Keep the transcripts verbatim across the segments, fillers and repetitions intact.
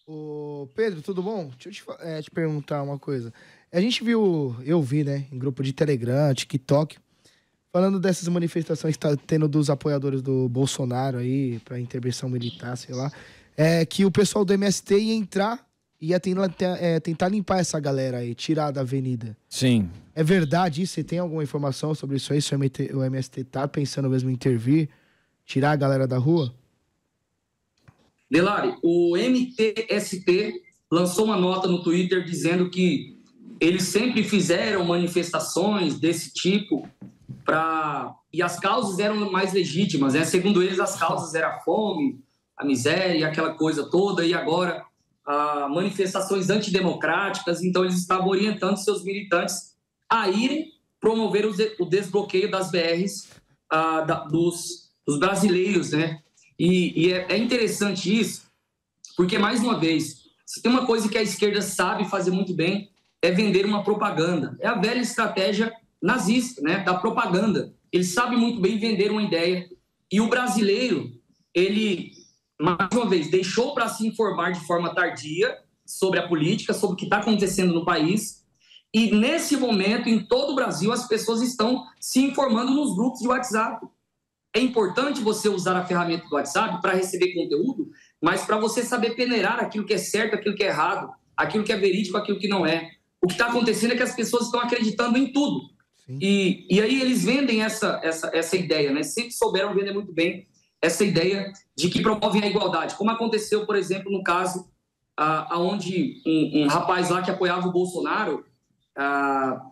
Ô, Pedro, tudo bom? Deixa eu te, fa- é, te perguntar uma coisa. A gente viu, eu vi, né, em grupo de Telegram, TikTok, falando dessas manifestações que tá tendo dos apoiadores do Bolsonaro aí, pra intervenção militar, sei lá, é que o pessoal do M S T ia entrar, ia tentar, é, tentar limpar essa galera aí, tirar da avenida. Sim. É verdade isso? Você tem alguma informação sobre isso aí? Se o M T o M S T tá pensando mesmo em intervir, tirar a galera da rua? Delari, o M T S T lançou uma nota no Twitter dizendo que eles sempre fizeram manifestações desse tipo para e as causas eram mais legítimas, né? Segundo eles, as causas eram a fome, a miséria, aquela coisa toda, e agora ah, manifestações antidemocráticas. Então eles estavam orientando seus militantes a irem promover o desbloqueio das B Rs ah, da, dos, dos brasileiros, né? E, e é, é interessante isso, porque, mais uma vez, se tem uma coisa que a esquerda sabe fazer muito bem, é vender uma propaganda. É a velha estratégia nazista, né, da propaganda. Ele sabe muito bem vender uma ideia. E o brasileiro, ele, mais uma vez, deixou para se informar de forma tardia sobre a política, sobre o que está acontecendo no país. E, nesse momento, em todo o Brasil, as pessoas estão se informando nos grupos de WhatsApp. É importante você usar a ferramenta do WhatsApp para receber conteúdo, mas para você saber peneirar aquilo que é certo, aquilo que é errado, aquilo que é verídico, aquilo que não é. O que está acontecendo é que as pessoas estão acreditando em tudo. E, e aí eles vendem essa, essa, essa ideia, né? Sempre souberam vender muito bem essa ideia de que promovem a igualdade. Como aconteceu, por exemplo, no caso ah, onde um, um rapaz lá que apoiava o Bolsonaro ah,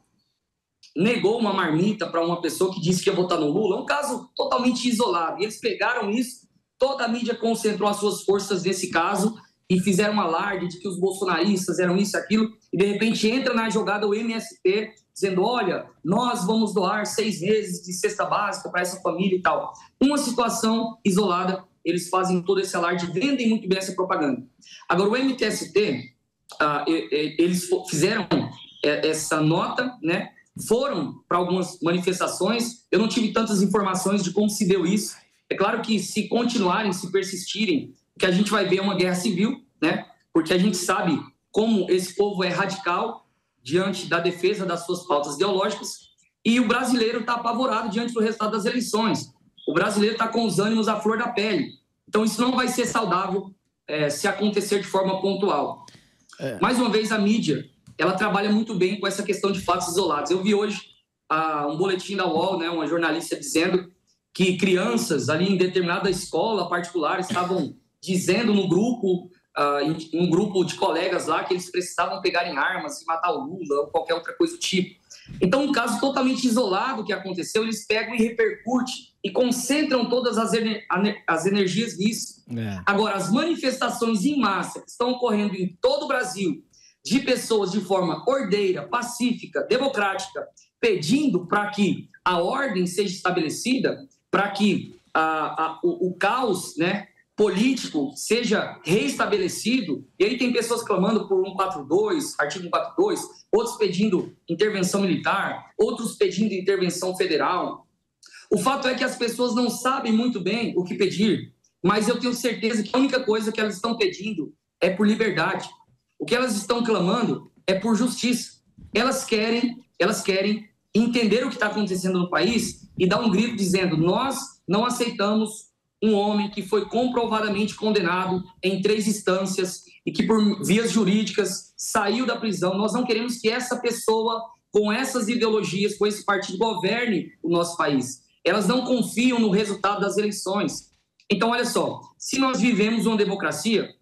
negou uma marmita para uma pessoa que disse que ia votar no Lula, um caso totalmente isolado. E eles pegaram isso, toda a mídia concentrou as suas forças nesse caso e fizeram um alarde de que os bolsonaristas eram isso e aquilo, e de repente entra na jogada o M S T, dizendo, olha, nós vamos doar seis meses de cesta básica para essa família e tal. Uma situação isolada, eles fazem todo esse alarde, vendem muito bem essa propaganda. Agora, o M T S T, ah, eles fizeram essa nota, né? Foram para algumas manifestações, eu não tive tantas informações de como se deu isso. É claro que se continuarem, se persistirem, o que a gente vai ver é uma guerra civil, né? Porque a gente sabe como esse povo é radical diante da defesa das suas pautas ideológicas, e o brasileiro está apavorado diante do resultado das eleições. O brasileiro está com os ânimos à flor da pele. Então isso não vai ser saudável é, se acontecer de forma pontual. É. Mais uma vez, a mídia ela trabalha muito bem com essa questão de fatos isolados. Eu vi hoje ah, um boletim da U O L, né, uma jornalista dizendo que crianças ali em determinada escola particular estavam dizendo no grupo, ah, em um grupo de colegas lá, que eles precisavam pegar em armas e matar o Lula ou qualquer outra coisa do tipo. Então, um caso totalmente isolado que aconteceu, eles pegam e repercute e concentram todas as, ener as energias nisso. É. Agora, as manifestações em massa que estão ocorrendo em todo o Brasil, de pessoas de forma ordeira, pacífica, democrática, pedindo para que a ordem seja estabelecida, para que a, a, o, o caos, né, político seja reestabelecido. E aí tem pessoas clamando por cento e quarenta e dois, artigo cento e quarenta e dois, outros pedindo intervenção militar, outros pedindo intervenção federal. O fato é que as pessoas não sabem muito bem o que pedir, mas eu tenho certeza que a única coisa que elas estão pedindo é por liberdade. O que elas estão clamando é por justiça. Elas querem, elas querem entender o que está acontecendo no país e dar um grito dizendo: nós não aceitamos um homem que foi comprovadamente condenado em três instâncias e que por vias jurídicas saiu da prisão. Nós não queremos que essa pessoa, com essas ideologias, com esse partido, governe o nosso país. Elas não confiam no resultado das eleições. Então, olha só, se nós vivemos uma democracia,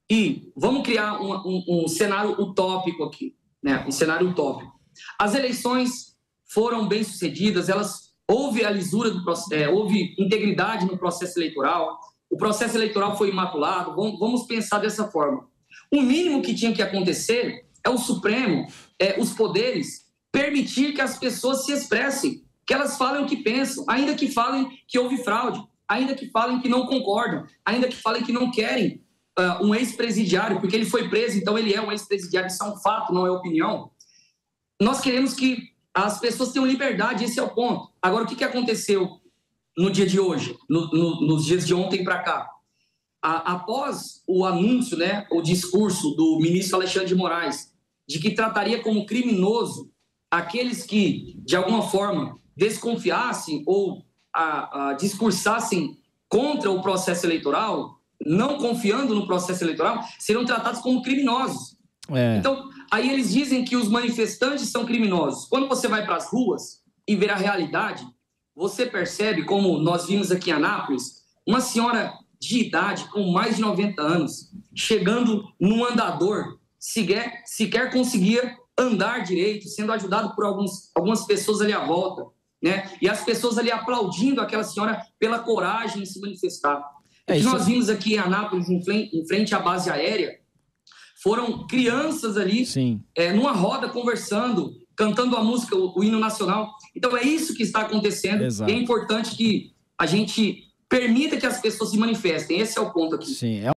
e vamos criar um, um, um cenário utópico aqui, né? Um cenário utópico. As eleições foram bem-sucedidas, elas houve a lisura do processo, é, houve integridade no processo eleitoral, o processo eleitoral foi imaculado, vamos, vamos pensar dessa forma. O mínimo que tinha que acontecer é o Supremo, é, os poderes, permitir que as pessoas se expressem, que elas falem o que pensam, ainda que falem que houve fraude, ainda que falem que não concordam, ainda que falem que não querem Uh, um ex-presidiário, porque ele foi preso, então ele é um ex-presidiário, isso é um fato, não é opinião. Nós queremos que as pessoas tenham liberdade, esse é o ponto. Agora, o que, que aconteceu no dia de hoje, no, no, nos dias de ontem para cá? a, após o anúncio, né, o discurso do ministro Alexandre de Moraes, de que trataria como criminoso aqueles que, de alguma forma, desconfiassem ou a, a, discursassem contra o processo eleitoral, não confiando no processo eleitoral, serão tratados como criminosos. É. Então, aí eles dizem que os manifestantes são criminosos. Quando você vai para as ruas e ver a realidade, você percebe, como nós vimos aqui em Anápolis, uma senhora de idade, com mais de noventa anos, chegando num andador, sequer, sequer conseguia andar direito, sendo ajudado por alguns, algumas pessoas ali à volta, né? E as pessoas ali aplaudindo aquela senhora pela coragem de se manifestar. É, o que nós vimos aqui em Anápolis, em frente, em frente à base aérea, foram crianças ali, é, numa roda, conversando, cantando a música, o, o hino nacional. Então, é isso que está acontecendo. Exato. E é importante que a gente permita que as pessoas se manifestem. Esse é o ponto aqui. Sim, é